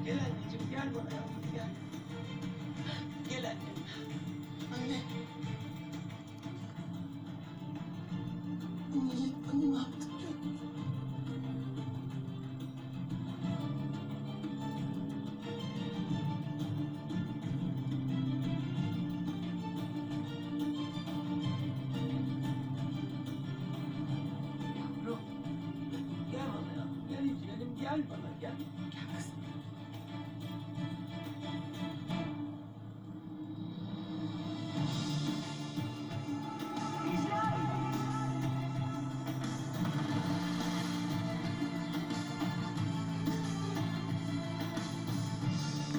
Gel anneciğim, gel bana yavrum, gel. Gel anne. Anne. Anne ne yaptık ya? Yavrum. Gel bana ya. Gel izleyelim. Gel bana gel. Gel kızım.